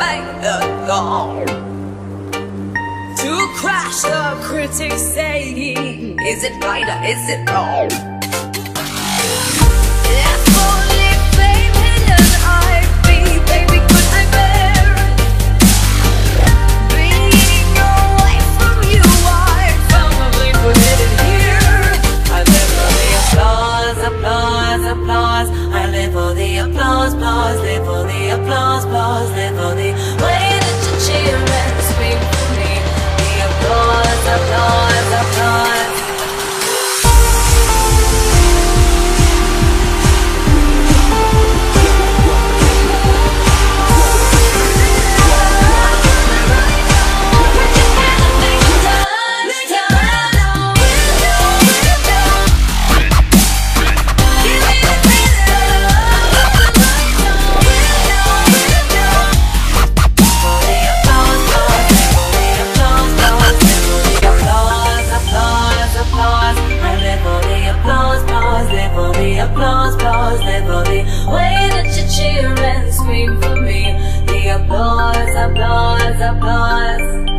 right along to crash the critics saying, is it right or is it wrong? If only fame hidden I'd be, baby, could I bear it? Being away from you, I probably put it in here. I live for the applause, applause, applause. I live for the applause, applause. Live for the applause, applause. Live for the way that you cheer and scream for me. The applause, applause, applause. Applause, applause, live for the way that you cheer and scream for me. The applause, applause, applause.